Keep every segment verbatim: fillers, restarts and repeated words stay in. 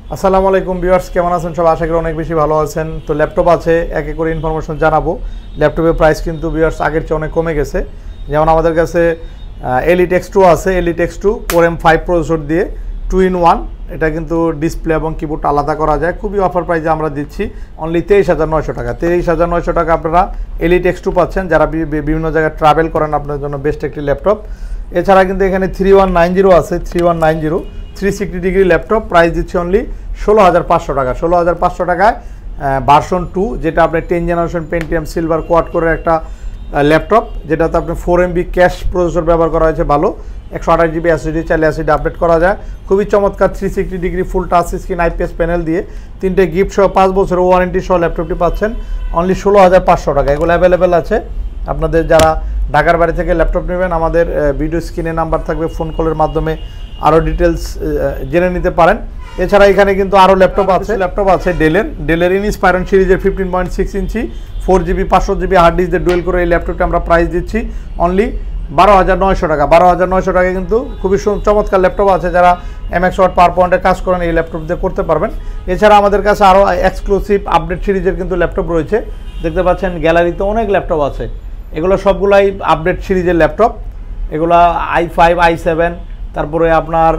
আসসালামু আলাইকুম ভিউয়ার্স, কেমন আছেন সবাই? আশা করি অনেক বেশি ভালো আছেন। তো ল্যাপটপ আছে, এক এক করে ইনফরমেশন জানাবো। ল্যাপটপের প্রাইস কিন্তু ভিউয়ার্স আগের চেয়ে অনেক কমে গেছে। যেমন আমাদের কাছে এলিট এক্স টু আছে, elite x two core M five processor দিয়ে টু ইন ওয়ান। এটা কিন্তু ডিসপ্লে এবং কিবোর্ড আলাদা করা যায়। খুবই অফার প্রাইসে আমরা দিচ্ছি অনলি তেইশ হাজার নয়শো টাকা। তেইশ হাজার নয়শো টাকা আপনারা এলিট এক্স টু পাচ্ছেন। যারা বিভিন্ন জায়গায় ট্রাভেল করেন আপনার জন্য বেস্ট একটি ল্যাপটপ। এছাড়া কিন্তু এখানে থ্রি ওয়ান নাইন জিরো আছে, three one nine zero three sixty degree laptop, price দিচ্ছে অনলি ষোলো হাজার পাঁচশো টাকা। ষোলো হাজার পাঁচশো টাকায় ভার্সন টু, যেটা আপনার ten generation Pentium silver quad করে একটা ল্যাপটপ, যেটাতে আপনি ফোর এমবি ক্যাশ প্রসেসর ব্যবহার করা হয়েছে। ভালো একশো আঠাশ জিবি এসএসডি চাইলে এসএসডি আপডেট করা যায়। খুবই চমৎকার three sixty degree full touch screen IPS panel দিয়ে তিনটে গিফট সহ পাঁচ বছরের ওয়ারেন্টি সহ ল্যাপটপটি পাচ্ছেন অনলি ষোলো হাজার পাঁচশো টাকা। এগুলো অ্যাভেলেবেল আছে। আপনাদের যারা ঢাকার বাড়ি থেকে ল্যাপটপ নেবেন, আমাদের ভিডিও স্ক্রিনে নাম্বার থাকবে, ফোন কলের মাধ্যমে আরও ডিটেলস জেনে নিতে পারেন। এছাড়া এখানে কিন্তু আরও ল্যাপটপ আছে ল্যাপটপ আছে ডেলের ডেলের ইনস্পায়রন সিরিজের fifteen point six inch four GB পাঁচশো জিবি হার্ড ডিস্কের ডুয়েল করে এই ল্যাপটপটা আমরা প্রাইস দিচ্ছি অনলি বারো হাজার নয়শো টাকা। বারো হাজার নয়শো টাকা কিন্তু খুবই চমৎকার ল্যাপটপ আছে। যারা এমএক্স ওয়ার্ড পাওয়ার পয়েন্টে কাজ করেন এই ল্যাপটপ দিয়ে করতে পারবেন। এছাড়া আমাদের কাছে আরও এক্সক্লুসিভ আপডেট সিরিজের কিন্তু ল্যাপটপ রয়েছে। দেখতে পাচ্ছেন গ্যালারিতে অনেক ল্যাপটপ আছে। এগুলো সবগুলাই আপডেট সিরিজের ল্যাপটপ। এগুলো আই ফাইভ আই সেভেন তারপরে আপনার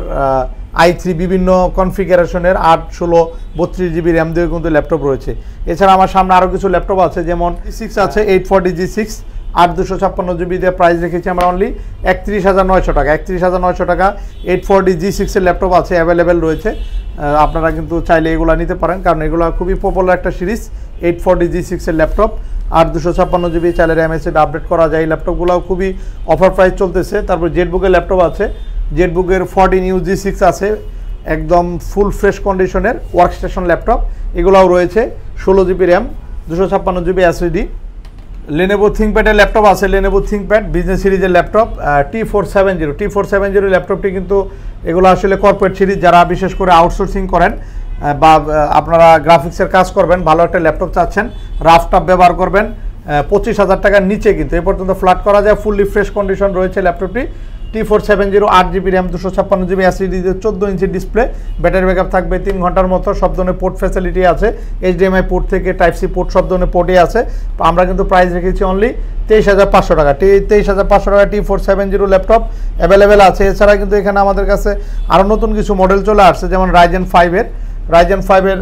আই থ্রি বিভিন্ন কনফিগারেশনের আট ষোলো বত্রিশ জিবি র্যাম দিয়ে কিন্তু ল্যাপটপ রয়েছে। এছাড়া আমার সামনে আরও কিছু ল্যাপটপ আছে, যেমন জি সিক্স আছে, এইট ফোরটি জি সিক্স আট দুশো ছাপ্পান্ন জিবি দিয়ে প্রাইস রেখেছি আমরা অনলি একত্রিশ হাজার নয়শো টাকা। একত্রিশ হাজার নয়শো টাকা এইট ফোরটি জি সিক্সের ল্যাপটপ আছে, অ্যাভেলেবেল রয়েছে। আপনারা কিন্তু চাইলে এগুলো নিতে পারেন, কারণ এগুলো খুবই পপুলার একটা সিরিজ। এইট ফোরটি জি সিক্সের ল্যাপটপ আট দুশো ছাপ্পান্ন জিবি চাইলে র্যাম এসএসডি আপডেট করা যায়। এই ল্যাপটপগুলোও খুবই অফার প্রাইস চলতেছে। তারপর জেটবুকের ল্যাপটপ আছে, জেটবুকের ফোরটিন ইউ জি সিক্স আছে, একদম ফুল ফ্রেশ কন্ডিশনের ওয়ার্কস্টেশন ল্যাপটপ। এগুলোও রয়েছে, ষোলো জিবি র্যাম দুশো ছাপ্পান্ন জিবি এসএসডি। লেনোভো থিংকপ্যাডের ল্যাপটপ আছে, লেনোভো থিংকপ্যাড বিজনেস সিরিজের laptop T four seven zero T four seven zero ল্যাপটপটি কিন্তু এগুলো আসলে কর্পোরেট সিরিজ। যারা বিশেষ করে আউটসোর্সিং করেন বা আপনারা গ্রাফিক্সের কাজ করবেন, ভালো একটা ল্যাপটপ চাচ্ছেন, রাফটপ ব্যবহার করবেন, পঁচিশ হাজার টাকার নিচে কিন্তু এ পর্যন্ত ফ্ল্যাট করা যায়। ফুললি ফ্রেশ কন্ডিশন রয়েছে ল্যাপটপটি। টি ফোর সেভেন জিরো আট জিবি র্যাম দুশো ছাপ্পান্ন জিবি এসএসডি চোদ্দো ইঞ্চি ডিসপ্লে, ব্যাটারি ব্যাকআপ থাকবে তিন ঘন্টার মতো। সব ধরনের পোর্ট ফ্যাসিলিটি আছে, এইচডিএমআই পোর্ট থেকে টাইপ সি পোর্ট সব ধরনের পোর্টই আছে। আমরা কিন্তু প্রাইস রেখেছি অনলি তেইশ হাজার পাঁচশো টাকা। টি তেইশ হাজার পাঁচশো টাকা T four seven zero laptop available আছে। এছাড়া কিন্তু এখানে আমাদের কাছে আরও নতুন কিছু মডেল চলে আসছে, যেমন রাইজেন ফাইভের রাইজেন ফাইভের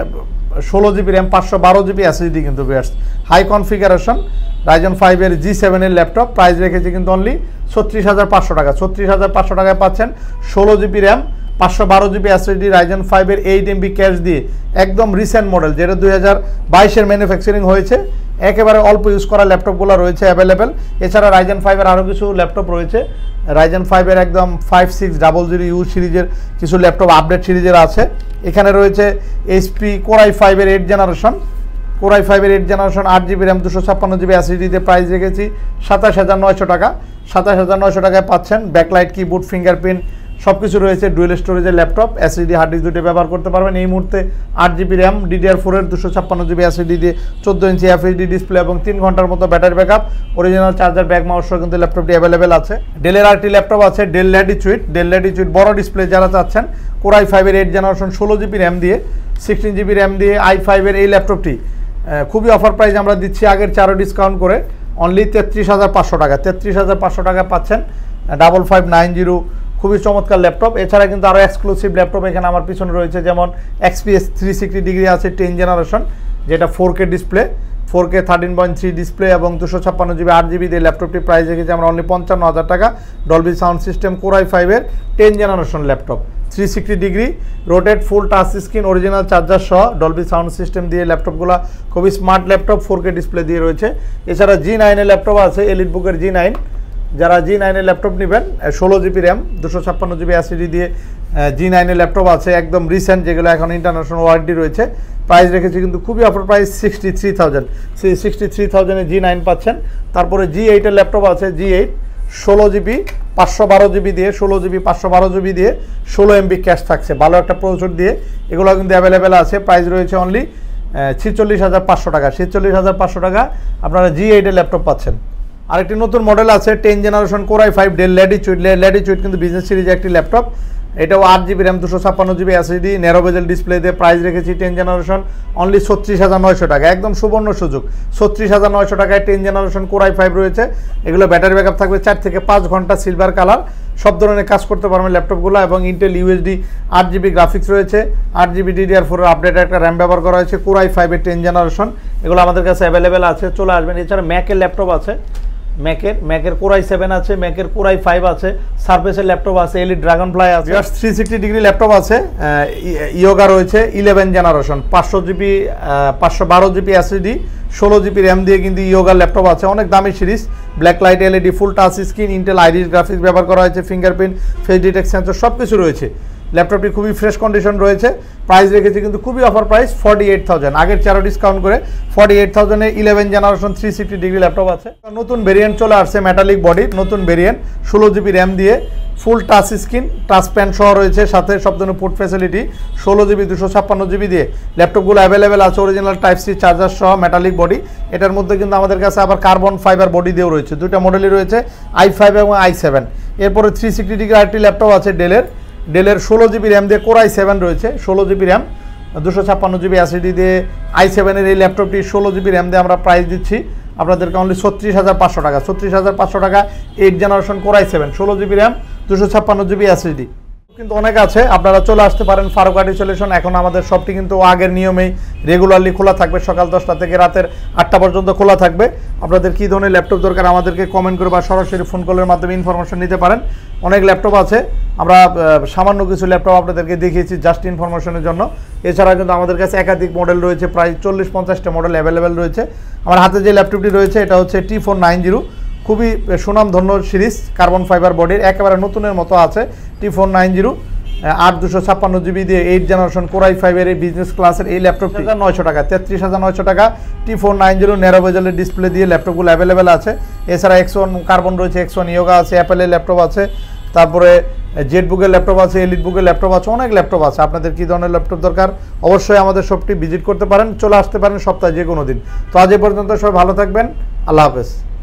ষোলো জিবি র্যাম পাঁচশো বারো জিবি এসএসডি কিন্তু বেস্ট হাই কনফিগারেশন রাইজেন ফাইভের জি সেভেনের ল্যাপটপ। প্রাইস রেখেছি কিন্তু অনলি ছত্রিশ হাজার পাঁচশো টাকা। ছত্রিশ হাজার পাঁচশো টাকায় পাচ্ছেন ষোলো জিবি র্যাম পাঁচশো বারো জিবি এসএসডি রাইজেন ফাইভের এইট এমবি ক্যাশ দিয়ে, একদম রিসেন্ট মডেল, যেটা দুই হাজার বাইশের ম্যানুফ্যাকচারিং হয়েছে। একেবারে অল্প ইউজ করা ল্যাপটপগুলো রয়েছে অ্যাভেলেবেল। এছাড়া রাইজেন ফাইভের আরও কিছু ল্যাপটপ রয়েছে। রাইজেন ফাইভের একদম five six double zero U সিরিজের কিছু ল্যাপটপ আপডেট সিরিজের আছে। এখানে রয়েছে এইচপি কোরাই ফাইভের এইট জেনারেশন কোরাই ফাইভের এইট জেনারেশন আট জিবি র্যাম দুশো ছাপ্পান্ন জিবি এসএসডিতে প্রাইস রেখেছি সাতাশ হাজার নয়শো টাকা। সাতাশ হাজার নয়শো টাকায় পাচ্ছেন ব্যাকলাইট কিবোর্ড ফিঙ্গারপ্রিন্ট সব কিছু রয়েছে। ডুয়েল স্টোরেজের ল্যাপটপ, এসএসডি হার্ড ডিস্ক দুটো ব্যবহার করতে পারবেন। এই মুহূর্তে আট জিবি র্যাম ডিডিআর ফোরের দুশো ছাপ্পান্ন জিবি এসএসডি দিয়ে চোদ্দো ইঞ্চি এফএইচডি ডিসপ্লে এবং তিন ঘন্টার মতো battery backup, original charger bag mouse সহ কিন্তু ল্যাপটপটি অ্যাভেলেবেল আছে। ডেলের আরেকটি ল্যাপটপ আছে, ডেল ল্যাটিচুইড ডেল ল্যাটিচুইড বড় ডিসপ্লে যারা চাচ্ছেন, কোরাই ফাইভের এইট জেনারেশন ষোলো জিবি র্যাম দিয়ে সিক্সটিন জিবি র্যাম দিয়ে আই ফাইভের এই ল্যাপটপটি খুবই অফার প্রাইস আমরা দিচ্ছি আগের চারো ডিসকাউন্ট করে অনলি তেত্রিশ হাজার পাঁচশো টাকা। তেত্রিশ হাজার পাঁচশো টাকা পাচ্ছেন ডাবল ফাইভ নাইন জিরো, খুবই চমৎকার ল্যাপটপ। এছাড়া কিন্তু আরও এক্সক্লুসিভ ল্যাপটপ এখানে আমার পিছনে রয়েছে, যেমন এক্সপিএস থ্রি সিক্সটি ডিগ্রি আছে টেন জেনারেশন, যেটা four K display four K thirteen point three display এবং দুশো ছাপ্পান্ন জিবি আট জিবি দিয়ে ল্যাপটপটি প্রাইস রেখেছি আমরা অনলি পঞ্চান্ন হাজার টাকা। ডলবি সাউন্ড সিস্টেম কোরাই ফাইভের ten generation laptop, three sixty degree rotate full touch screen original charger সহ ডলবি সাউন্ড সিস্টেম দিয়ে ল্যাপটপগুলো খুবই smart laptop, four K display দিয়ে রয়েছে। এছাড়া জি নাইনের ল্যাপটপ আছে, এলিট বুকের জি নাইন। যারা জি নাইনের ল্যাপটপ নেবেন, ষোলো জিবি র্যাম দুশো ছাপ্পান্ন জিবি এসএসডি দিয়ে জি নাইনের ল্যাপটপ আছে, একদম রিসেন্ট, যেগুলো এখন ইন্টারন্যাশনাল ওয়ারেন্টি রয়েছে। প্রাইস রেখেছি কিন্তু খুবই offer price sixty three thousand সেই সিক্সটি থ্রি থাউজেন্ডে জি নাইন পাচ্ছেন। তারপরে জি এইটের ল্যাপটপ আছে, জি এইট ষোলো জিবি পাঁচশো বারো জিবি দিয়ে ষোলো জিবি পাঁচশো বারো জিবি দিয়ে ষোলো এমবি ক্যাশ থাকছে, ভালো একটা প্রসেসর দিয়ে। এগুলো কিন্তু অ্যাভেলেবেল আছে। প্রাইস রয়েছে অনলি ছিচল্লিশ হাজার পাঁচশো টাকা। ছিচল্লিশ হাজার পাঁচশো টাকা আপনারা জি এইটের ল্যাপটপ পাচ্ছেন। আরেকটি নতুন মডেল আছে ten generation core i five Dell Latitude Latitude কিন্তু বিজনেস সিরিজে একটি ল্যাপটপ, এটাও আট জিবি র্যাম দুশো ছাপ্পান্ন GB SSD narrow bezel display দিয়ে প্রাইস রেখেছি টেন জেনারেশন অনলি ছত্রিশ হাজার নয়শো টাকা, একদম সুবর্ণ সুযোগ। ছত্রিশ হাজার নয়শো টাকায় ten generation core I five রয়েছে। এগুলো ব্যাটারি ব্যাকআপ থাকবে চার থেকে পাঁচ ঘন্টা, সিলভার কালার, সব ধরনের কাজ করতে পারবেন ল্যাপটপগুলো। এবং ইন্টেল ইউএসডি আট জিবি গ্রাফিক্স রয়েছে, আট জিবি ডিডিআর ফোরের আপডেট একটা র্যাম ব্যবহার করা হয়েছে, কোর আই ফাইভের টেন জেনারেশন, এগুলো আমাদের কাছে অ্যাভেলেবেল আছে, চলে আসবেন। এছাড়া ম্যাকের ল্যাপটপ আছে, ম্যাকের ম্যাকের কোর আই সেভেন আছে, ম্যাকের কোর আই ফাইভ আছে, সারফেসের ল্যাপটপ আছে, এলিট ড্রাগন ফ্লাই আছে, থ্রি সিক্সটি ডিগ্রি ল্যাপটপ আছে, ইয়োগা রয়েছে ইলেভেন জেনারেশন, পাঁচশো জিবি পাঁচশো বারো জিবি এসএসডি, ষোলো জিবি র্যাম দিয়ে কিন্তু ইয়োগার ল্যাপটপ আছে, অনেক দামি series, black light LED, full touch screen, Intel Iris graphics ব্যবহার করা হয়েছে, ফিঙ্গারপ্রিন্ট, ফেস ডিটেক্ট সেন্সর সব কিছু রয়েছে। ল্যাপটপটি খুবই ফ্রেশ কন্ডিশন রয়েছে। প্রাইস রেখেছি কিন্তু খুবই offer price forty eight thousand, আগের চারো ডিসকাউন্ট করে ফর্টি এইট থাউজেন্ডে eleven generation three sixty degree laptop আছে। নতুন ভেরিয়েন্ট চলে আসছে মেটালিক বডির নতুন ভেরিয়েন্ট, ষোলো জিবি র্যাম দিয়ে, full touch screen, touch pen সহ রয়েছে, সাথে সব ধরনের পোর্ট ফ্যাসিলিটি, ষোলো জিবি দুশো ছাপ্পান্ন জিবি দিয়ে ল্যাপটপগুলো অ্যাভেলেবেল আছে, অরিজিনাল টাইপ সি চার্জার সহ মেটালিক বডি। এটার মধ্যে কিন্তু আমাদের কাছে আবার কার্বন ফাইবার বডি দিয়েও রয়েছে, দুইটা মডেলই রয়েছে, আই ফাইভ এবং আই সেভেন। এরপরে থ্রি সিক্সটি ডিগ্রি আরেকটি ল্যাপটপ আছে ডেলের, ডেলের ষোলো জিবি র্যাম দিয়ে কোর আই সেভেন রয়েছে, ষোলো জিবি র্যাম দুশো ছাপ্পান্ন জিবি এসএসডি দিয়ে আই সেভেনের এই ল্যাপটপটি ষোলো জিবি র্যাম দিয়ে আমরা প্রাইস দিচ্ছি আপনাদেরকে অনলি ছত্রিশ হাজার পাঁচশো টাকা, ছত্রিশ হাজার পাঁচশো টাকা, eight generation core I seven, ষোলো জিবি র্যাম দুশো ছাপ্পান্ন জিবি এসএসডি কিন্তু অনেক আছে। আপনারা চলে আসতে পারেন ফারুক আর্টি সলিউশন। এখন আমাদের শপটি কিন্তু আগের নিয়মেই রেগুলারলি খোলা থাকবে, সকাল দশটা থেকে রাতের আটটা পর্যন্ত খোলা থাকবে। আপনাদের কী ধরনের ল্যাপটপ দরকার আমাদেরকে কমেন্ট করে বা সরাসরি ফোন কলের মাধ্যমে ইনফরমেশন নিতে পারেন। অনেক ল্যাপটপ আছে, আমরা সামান্য কিছু ল্যাপটপ আপনাদেরকে দেখিয়েছি জাস্ট ইনফরমেশনের জন্য। এছাড়া কিন্তু আমাদের কাছে একাধিক মডেল রয়েছে, প্রায় চল্লিশ পঞ্চাশটা মডেল অ্যাভেলেবেল রয়েছে। আমার হাতে যে ল্যাপটপটি রয়েছে এটা হচ্ছে টি ফোর নাইন জিরো, খুবই সুনামধন্য সিরিজ, কার্বন ফাইবার বডির, একেবারে নতুনের মতো আছে। টি ফোর নাইন জিরো আট দুশো ছাপ্পান্ন জিবি দিয়ে এইট জেনারেশন কোর আই ফাইভের এই বিজনেস ক্লাসের এই ল্যাপটপটি নয়শো টাকা, তেত্রিশ হাজার নয়শো টাকা, T four nine zero narrow বেজেলের ডিসপ্লে দিয়ে ল্যাপটপগুলো অ্যাভেলেবেল আছে। এছাড়া এক্স ওয়ান কার্বন রয়েছে, এক্স ওয়ান ইয়োগা আছে, অ্যাপেলের ল্যাপটপ আছে, তারপরে জেড বুকের ল্যাপটপ আছে, এলিট বুকের ল্যাপটপ আছে, অনেক ল্যাপটপ আছে। আপনাদের কী ধরনের ল্যাপটপ দরকার অবশ্যই আমাদের শপটি ভিজিট করতে পারেন, চলে আসতে পারেন সপ্তাহে যে কোনো দিন। তো আজ এ পর্যন্ত সবাই ভালো থাকবেন, আল্লাহ হাফেজ।